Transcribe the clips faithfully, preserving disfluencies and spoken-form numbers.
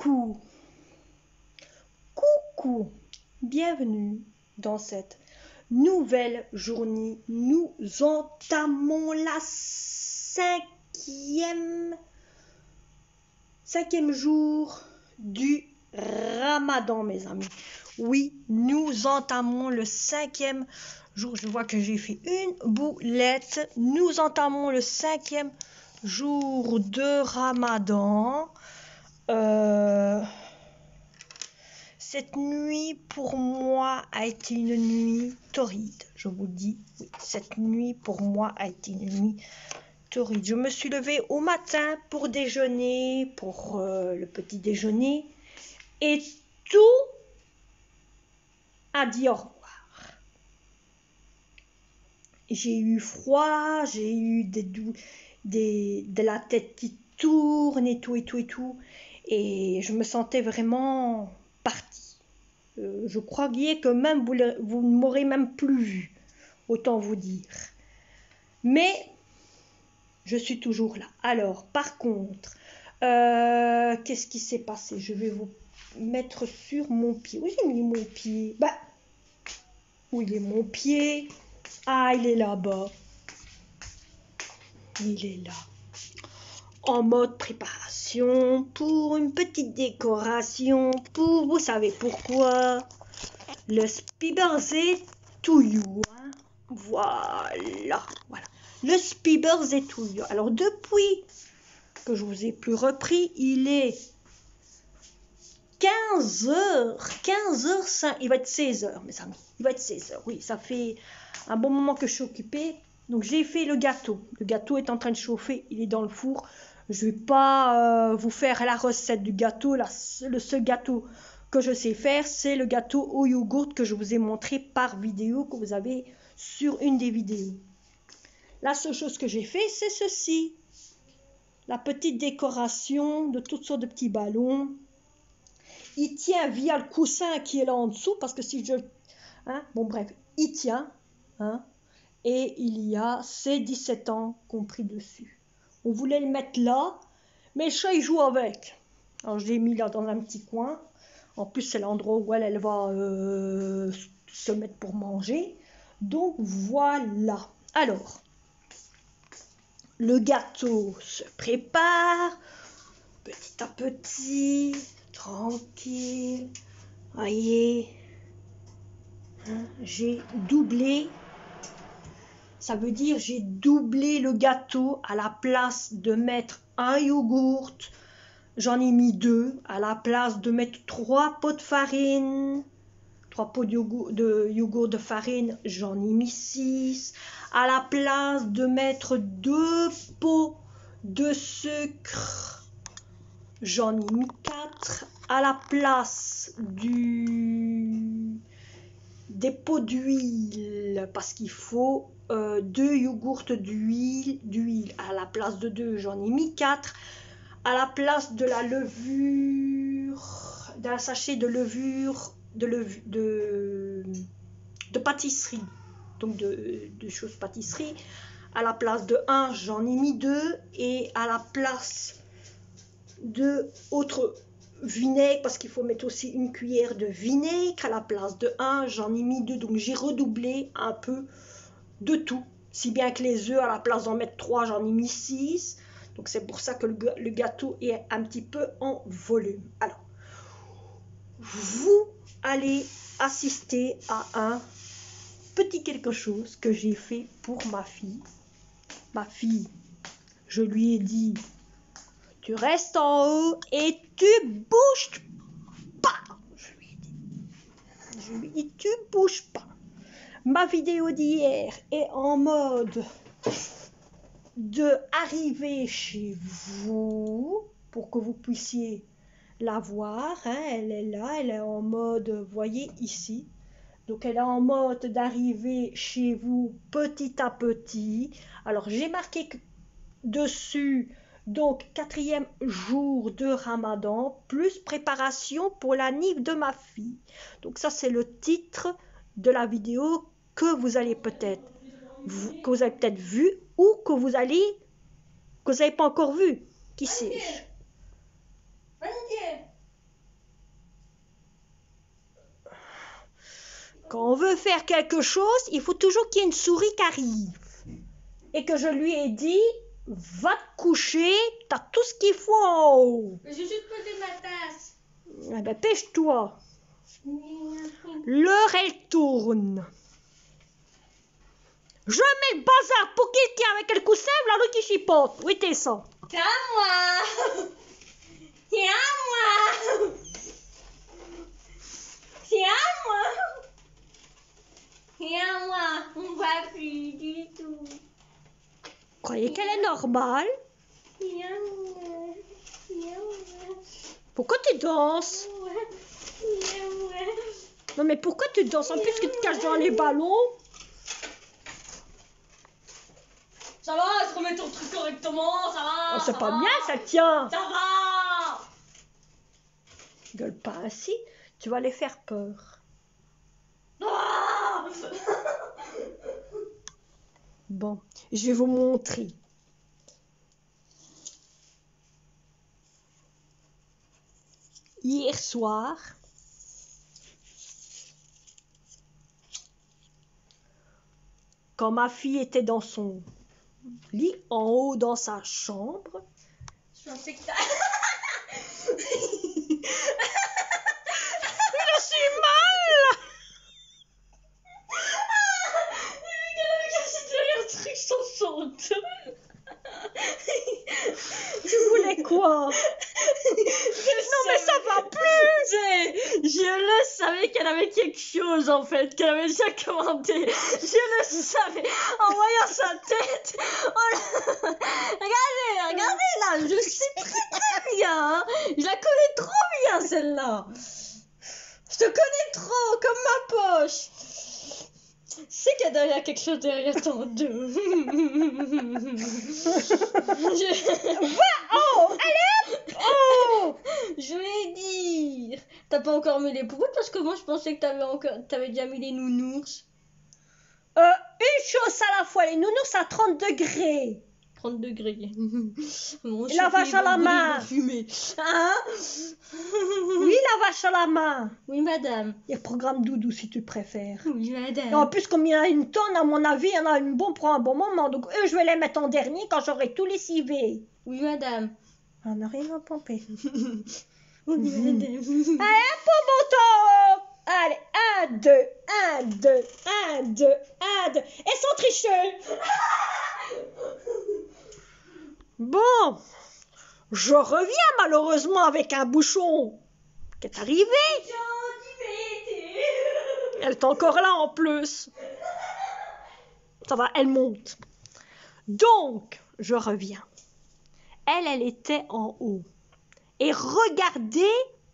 Coucou, coucou, bienvenue dans cette nouvelle journée. Nous entamons la cinquième, cinquième jour du Ramadan, mes amis. Oui, nous entamons le cinquième jour. Je vois que j'ai fait une boulette. Nous entamons le cinquième jour de Ramadan. Euh, cette nuit pour moi a été une nuit torride, je vous dis, oui, cette nuit pour moi a été une nuit torride. Je me suis levée au matin pour déjeuner, pour euh, le petit déjeuner, et tout a dit au revoir. J'ai eu froid, j'ai eu des, des, de la tête qui tourne et tout et tout et tout. Et je me sentais vraiment partie. Euh, je croyais que même vous, vous ne m'aurez même plus vu, autant vous dire. Mais je suis toujours là. Alors, par contre, euh, qu'est-ce qui s'est passé? Je vais vous mettre sur mon pied. Où j'ai mis mon pied? Bah, où il est mon pied? Ah, il est là-bas. Il est là. En mode préparation pour une petite décoration pour, vous savez pourquoi, le Happy Birthday to you, hein? Voilà, voilà, le Happy Birthday to you. Alors depuis que je vous ai plus repris, il est quinze heures, quinze heures cinq, il va être seize heures mes amis, il va être seize heures, oui, ça fait un bon moment que je suis occupée. Donc j'ai fait le gâteau, le gâteau est en train de chauffer, il est dans le four. Je ne vais pas euh, vous faire la recette du gâteau. La, le seul gâteau que je sais faire, c'est le gâteau au yogourt que je vous ai montré par vidéo, que vous avez sur une des vidéos. La seule chose que j'ai fait, c'est ceci. La petite décoration de toutes sortes de petits ballons. Il tient via le coussin qui est là en dessous, parce que si je... Hein, bon bref, il tient. Hein, et il y a ses dix-sept ans compris dessus. On voulait le mettre là, mais le chat il joue avec. Alors je l'ai mis là dans un petit coin. En plus c'est l'endroit où elle, elle va euh, se mettre pour manger. Donc voilà. Alors, le gâteau se prépare petit à petit, tranquille. Voyez, hein, j'ai doublé. Ça veut dire j'ai doublé le gâteau. À la place de mettre un yogourt, j'en ai mis deux. À la place de mettre trois pots de farine, trois pots de yogourt de, yogourt de farine, j'en ai mis six. À la place de mettre deux pots de sucre, j'en ai mis quatre. À la place du... des pots d'huile, parce qu'il faut euh, deux yogourts d'huile, d'huile. À la place de deux, j'en ai mis quatre. À la place de la levure, d'un sachet de levure, de, levure, de, de pâtisserie, donc de, de choses pâtisserie, à la place de un, j'en ai mis deux. Et à la place de autre vinaigre, parce qu'il faut mettre aussi une cuillère de vinaigre, à la place de un, j'en ai mis deux. Donc j'ai redoublé un peu de tout, si bien que les œufs, à la place d'en mettre trois, j'en ai mis six. Donc c'est pour ça que le, le gâteau est un petit peu en volume. Alors, vous allez assister à un petit quelque chose que j'ai fait pour ma fille. Ma fille, je lui ai dit, tu restes en haut et tu bouges pas. Je lui ai dit, je lui ai dit, tu bouges pas. Ma vidéo d'hier est en mode de arriver chez vous pour que vous puissiez la voir. Hein, elle est là, elle est en mode, voyez ici. Donc elle est en mode d'arriver chez vous petit à petit. Alors j'ai marqué dessus, donc quatrième jour de Ramadan, plus préparation pour la nif de ma fille. Donc ça c'est le titre de la vidéo que vous allez peut-être que vous avez peut-être vu ou que vous allez que vous n'avez pas encore vu. Qui sais-je? Quand on veut faire quelque chose, il faut toujours qu'il y ait une souris qui arrive. Et que je lui ai dit, va te coucher, t'as tout ce qu'il faut en haut. J'ai juste posé ma tasse. Eh ben, pêche-toi. L'heure, elle tourne. Je mets le bazar pour qu'il tient avec le coussin, là, l'autre qui chipote. Oui, t'es ça. C'est à moi. C'est à moi. C'est à moi. C'est à moi. On voit plus du tout. Vous croyez qu'elle est normale? C'est à moi. C'est à moi. Pourquoi tu danses? C'est à moi. Non, mais pourquoi tu danses? En plus que tu te caches dans les ballons. Ça va, se remets ton truc correctement, ça va. Oh, c'est ça pas va. bien, ça tient. Ça va. Gueule pas ainsi, tu vas les faire peur. Ah. Bon, je vais vous montrer. Hier soir, quand ma fille était dans son lit, en haut dans sa chambre, Je pensais que t'as... je suis mal. un truc sans chante. Tu voulais quoi? Non mais ça va plus. Je, je le savais qu'elle avait quelque chose en fait, qu'elle avait déjà commandé. Je le savais. En voyant sa tête. Oh là... Regardez, regardez là, je sais très très bien. Hein. Je la connais trop bien celle-là. Je te connais trop, comme ma poche. C'est qu'il y a derrière quelque chose derrière ton dos. Je... Oh, allez hop. Oh. Je vais dire. T'as pas encore mis les poupées parce que moi je pensais que t'avais encore, t'avais déjà mis les nounours. Euh, une chose à la fois, les nounours à trente degrés. trente degrés. Mon Et la vache à la main. Fumée. Hein? Oui, la vache à la main. Oui, madame. Il y a le programme Doudou si tu préfères. Oui, madame. Et en plus, comme il y en a une tonne, à mon avis, il y en a une bonne pour un bon moment. Donc, eux, je vais les mettre en dernier quand j'aurai tout lessivé. Oui, madame. On n'a rien à pomper. Oui, madame. Allez, pour mon temps. Allez, un, deux, un, deux, un, deux, un, deux. Et sans tricher. Bon, je reviens malheureusement avec un bouchon qui est arrivé. Elle est encore là en plus. Ça va, elle monte. Donc, je reviens. Elle, elle était en haut. Et regardez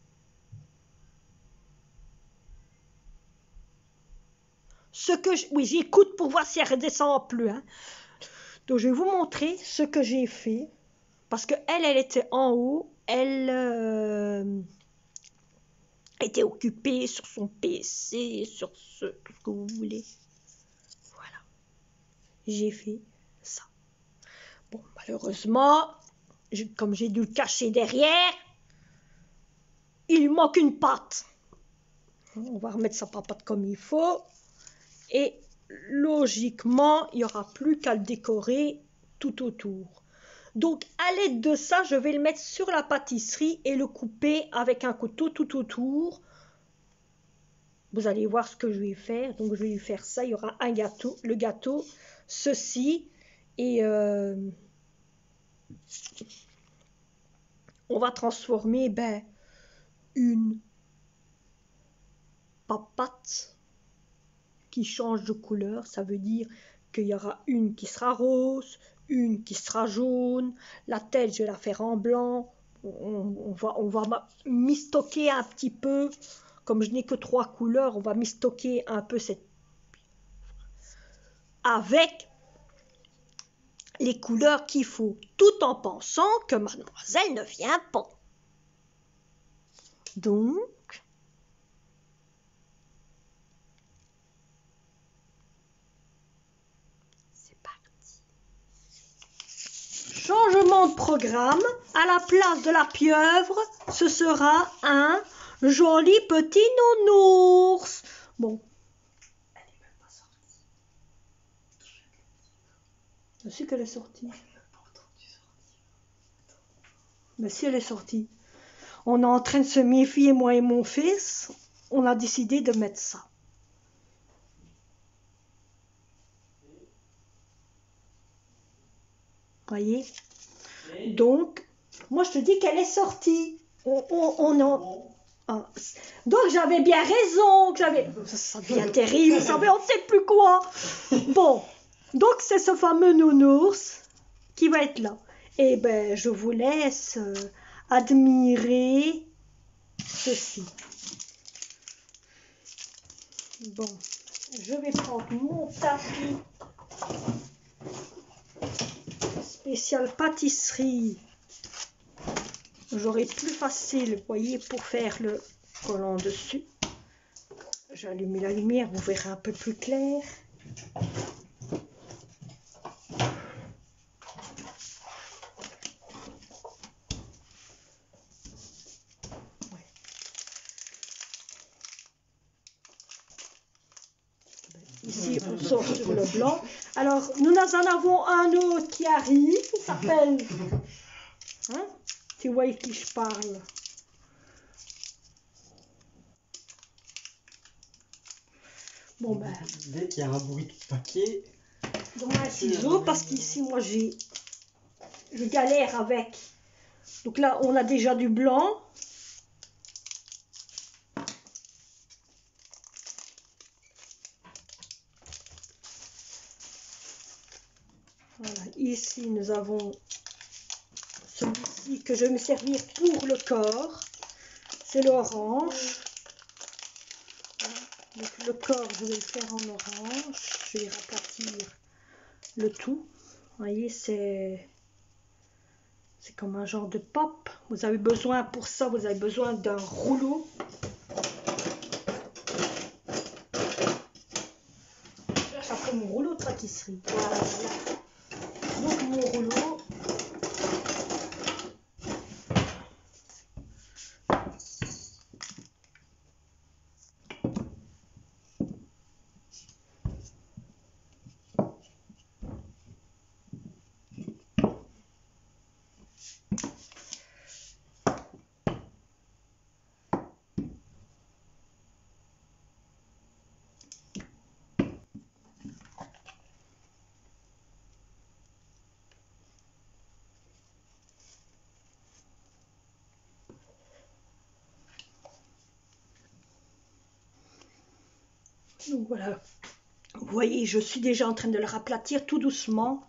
ce que je... Oui, j'écoute pour voir si elle redescend plus. Hein. Donc, je vais vous montrer ce que j'ai fait. Parce que elle, elle était en haut. Elle euh, était occupée sur son P C, sur ce, tout ce que vous voulez. Voilà. J'ai fait ça. Bon, malheureusement, je, comme j'ai dû le cacher derrière, il lui manque une patte. On va remettre sa patate comme il faut. Et logiquement, il n'y aura plus qu'à le décorer tout autour. Donc, à l'aide de ça, je vais le mettre sur la pâtisserie et le couper avec un couteau tout autour. Vous allez voir ce que je vais faire. Donc, je vais lui faire ça. Il y aura un gâteau, le gâteau, ceci. Et euh, on va transformer ben, une papate qui change de couleur. Ça veut dire qu'il y aura une qui sera rose, une qui sera jaune, la tête je vais la faire en blanc, on, on va, on va mistocker un petit peu, comme je n'ai que trois couleurs, on va mistocker un peu cette... avec les couleurs qu'il faut, tout en pensant que mademoiselle ne vient pas. Donc, changement de programme, à la place de la pieuvre, ce sera un joli petit nounours. Bon, Je sais qu'elle est sortie. Mais si elle est sortie. On est en train de se méfier, moi et mon fils. On a décidé de mettre ça. Voyez? Donc, moi je te dis qu'elle est sortie. On, on, on en... ah. Donc j'avais bien raison, que j'avais... Ça devient terrible, ça devient on ne sait plus quoi. Bon, donc c'est ce fameux nounours qui va être là. Et ben je vous laisse euh, admirer ceci. Bon, je vais prendre mon tapis spécial pâtisserie. J'aurai plus facile, vous voyez, pour faire le collant dessus. J'allume la lumière, vous verrez un peu plus clair. Ici, on sort sur le blanc. Alors, nous en avons un autre qui arrive, qui s'appelle... Hein? Tu vois qui je parle. Bon ben... Dès qu'il y a un bruit de papier... Dans un ciseau, parce qu'ici, moi, j'ai... Je galère avec. Donc là, on a déjà du blanc. Voilà, ici nous avons celui-ci que je vais me servir pour le corps, c'est l'orange. Donc le corps je vais le faire en orange, je vais raplatir le tout. Vous voyez, c'est c'est comme un genre de pop. Vous avez besoin pour ça, vous avez besoin d'un rouleau. Je cherche après mon rouleau de pâtisserie. Voilà, voilà. Donc mon rouleau, donc voilà, vous voyez, je suis déjà en train de le raplatir tout doucement.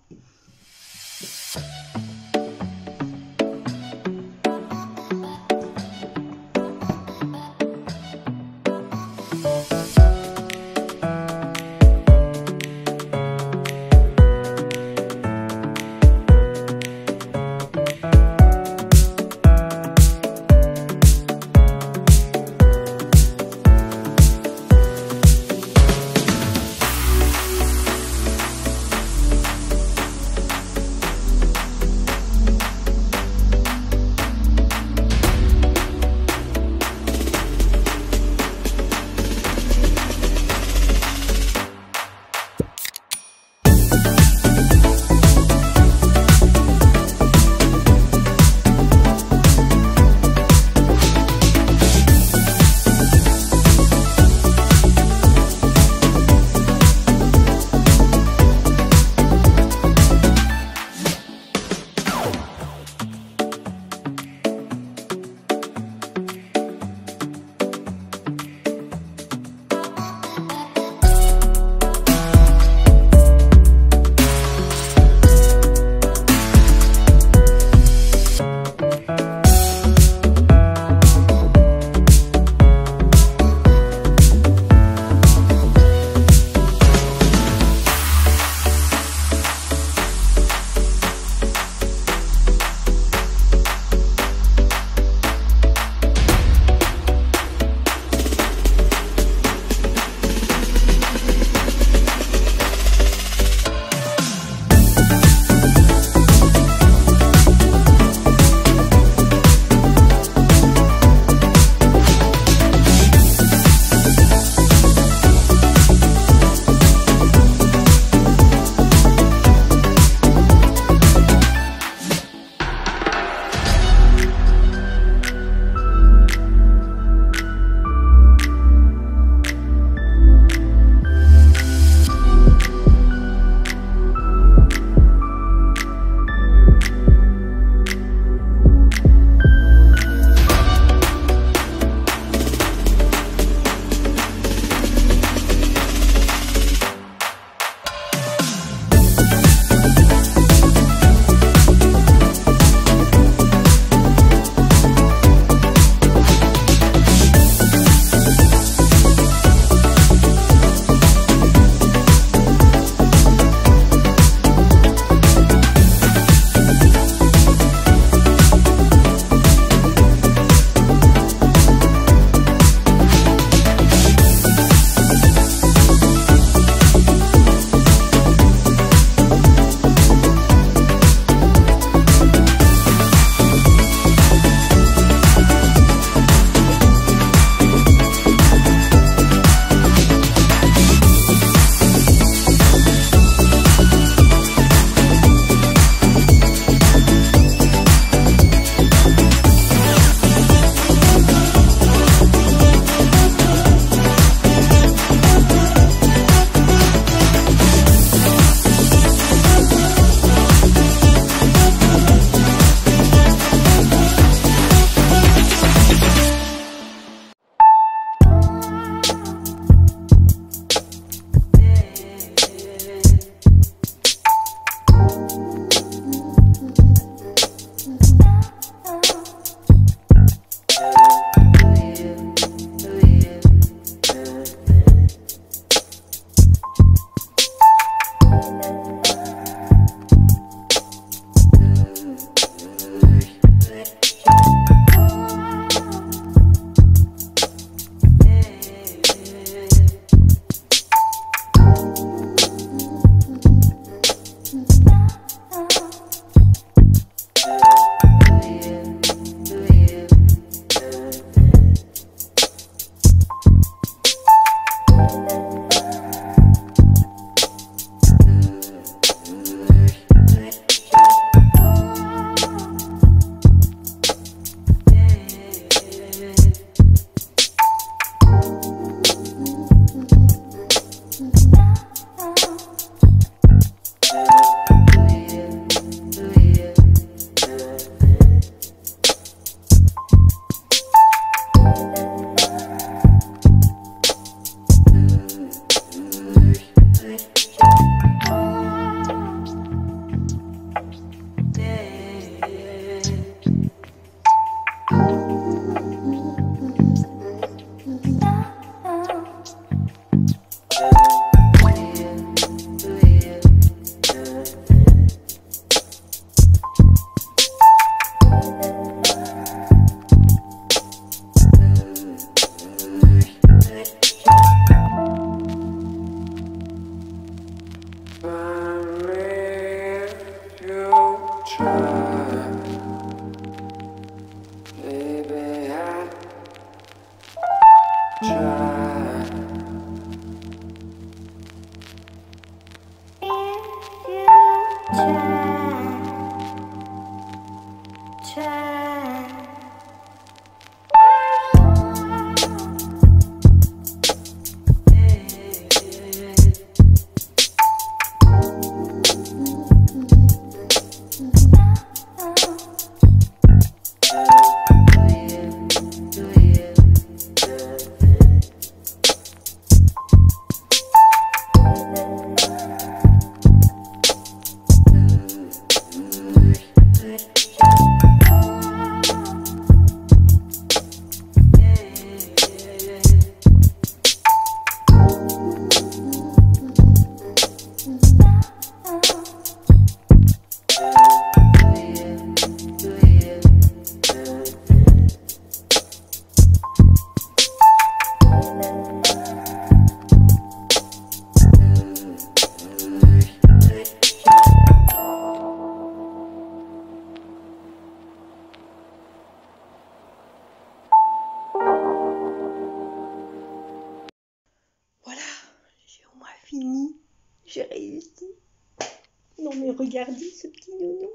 J'ai réussi. Non mais regardez ce petit nounours.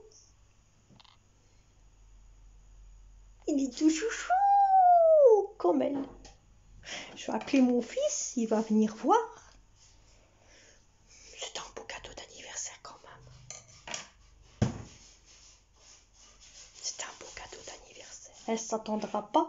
Il est tout chouchou comme elle. Je vais appeler mon fils, il va venir voir. C'est un beau cadeau d'anniversaire quand même. C'est un beau cadeau d'anniversaire. Elle s'attendra pas.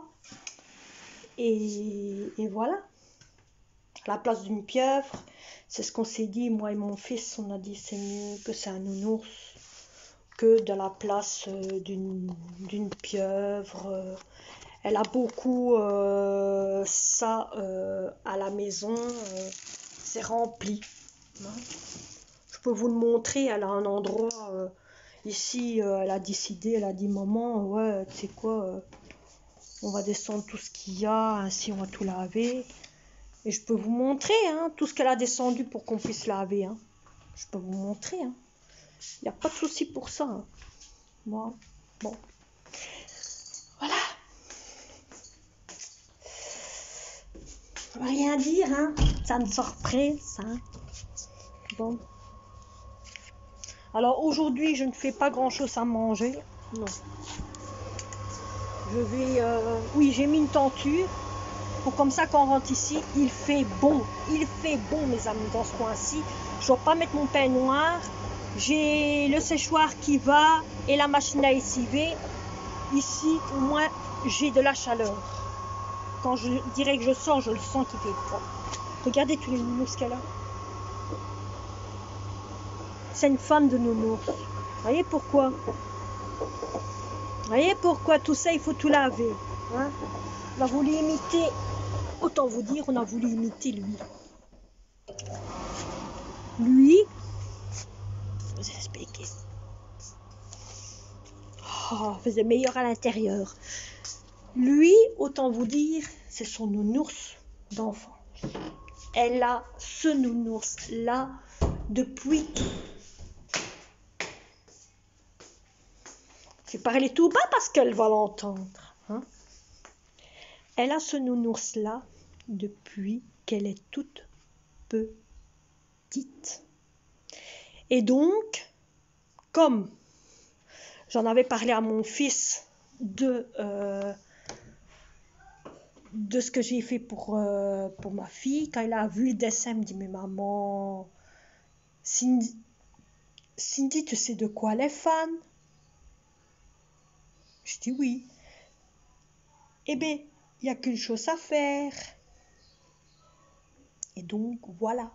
Et, et voilà. À la place d'une pieuvre, c'est ce qu'on s'est dit, moi et mon fils, on a dit c'est mieux que c'est un nounours que de la place euh, d'une d'une pieuvre. Euh, elle a beaucoup euh, ça euh, à la maison, euh, c'est rempli. Hein. Je peux vous le montrer, elle a un endroit, euh, ici, euh, elle a décidé, elle a dit maman, ouais, tu sais quoi, euh, on va descendre tout ce qu'il y a, ainsi on va tout laver. Et je peux vous montrer hein, tout ce qu'elle a descendu pour qu'on puisse laver. Hein. Je peux vous montrer. Hein. Il n'y a pas de souci pour ça. Hein. Moi, bon. Voilà. On va rien dire. Hein. Ça me surprise. Hein. Bon. Alors aujourd'hui, je ne fais pas grand-chose à manger. Non. Je vais... Euh... Oui, j'ai mis une tenture. Pour comme ça, quand on rentre ici, il fait bon. Il fait bon, mes amis, dans ce coin-ci. Je ne dois pas mettre mon pain noir. J'ai le séchoir qui va et la machine à lessiver. Ici, au moins, j'ai de la chaleur. Quand je dirais que je sors, je le sens qu'il fait froid. Regardez tous les nounours qu'elle a. C'est une fan de nounours. Vous voyez pourquoi? Vous voyez pourquoi tout ça, il faut tout laver. Hein? On a voulu imiter, autant vous dire, on a voulu imiter lui. Lui, je vous expliquer. Oh, faisait meilleur à l'intérieur. Lui, autant vous dire, c'est son nounours d'enfant. Elle a ce nounours-là depuis. Je vais parler tout bas parce qu'elle va l'entendre. Hein? Elle a ce nounours-là depuis qu'elle est toute petite. Et donc, comme j'en avais parlé à mon fils de, euh, de ce que j'ai fait pour, euh, pour ma fille, quand elle a vu le dessin, elle me dit, mais maman, Cindy, Cindy, tu sais de quoi elle est fan? Je dis oui. Eh bien, il n'y a qu'une chose à faire. Et donc, voilà.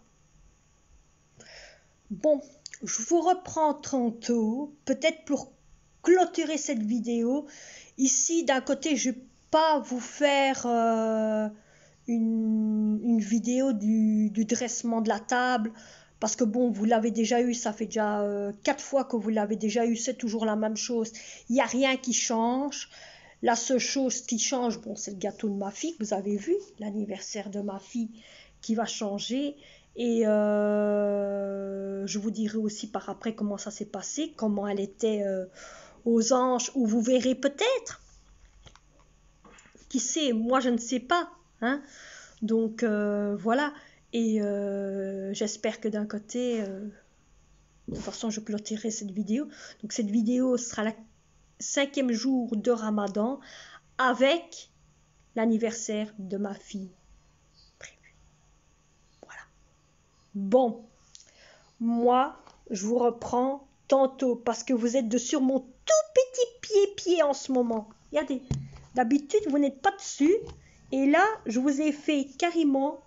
Bon, je vous reprends tantôt, peut-être pour clôturer cette vidéo. Ici, d'un côté, je ne vais pas vous faire euh, une, une vidéo du, du dressement de la table, parce que bon, vous l'avez déjà eu, ça fait déjà euh, quatre fois que vous l'avez déjà eu, c'est toujours la même chose. Il n'y a rien qui change. La seule chose qui change, bon, c'est le gâteau de ma fille, que vous avez vu, l'anniversaire de ma fille qui va changer. Et euh, je vous dirai aussi par après comment ça s'est passé, comment elle était euh, aux anges, ou vous verrez peut-être. Qui sait, moi je ne sais pas. Hein. Donc euh, voilà, et euh, j'espère que d'un côté, euh, de toute façon je clôturerai cette vidéo. Donc cette vidéo sera la cinquième jour de Ramadan avec l'anniversaire de ma fille prévu. Voilà. Bon, moi, je vous reprends tantôt parce que vous êtes de sur mon tout petit pied-pied en ce moment. Regardez, d'habitude, vous n'êtes pas dessus. Et là, je vous ai fait carrément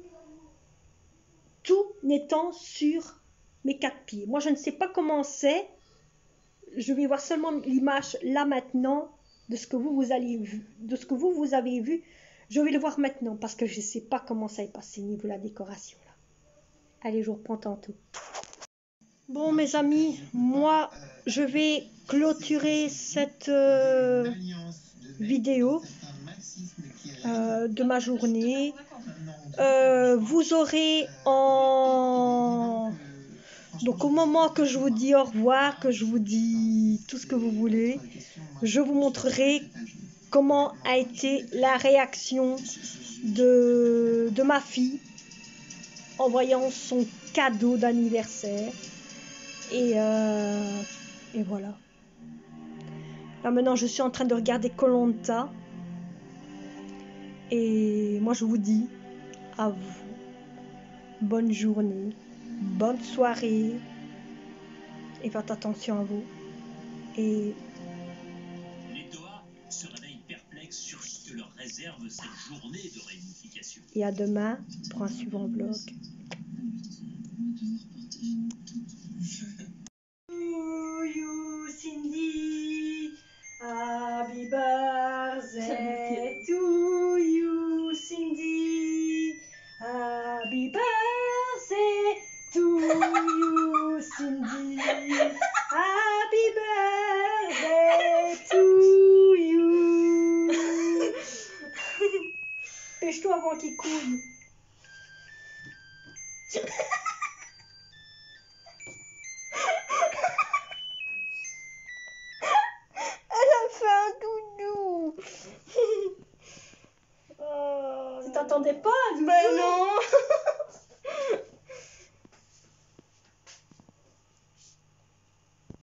tout n'étant sur mes quatre pieds. Moi, je ne sais pas comment c'est. Je vais voir seulement l'image là maintenant de ce que vous, vous allez vu, de ce que vous, vous avez vu. Je vais le voir maintenant parce que je ne sais pas comment ça est passé niveau de la décoration là. Allez, je vous reprends tantôt. Bon, mes amis, moi, je vais clôturer cette euh, vidéo euh, de ma journée. Euh, vous aurez en... Donc au moment que je vous dis au revoir, que je vous dis tout ce que vous voulez, je vous montrerai comment a été la réaction de, de ma fille en voyant son cadeau d'anniversaire. Et, euh, et voilà. Là maintenant je suis en train de regarder Koh Lanta. Et moi je vous dis à vous, bonne journée, bonne soirée. Et faites attention à vous. Et Les Toa se réveillent perplexes sur ce que leur réserve cette journée de réunification. Et à demain pour un suivant vlog. To you, Cindy. Happy birthday to you, Cindy. Happy birthday to you, Cindy. Happy birthday to you. Pêche-toi avant qu'il coule. Elle a fait un doudou. Oh, Tu t'attendais pas à un doudou? ben non.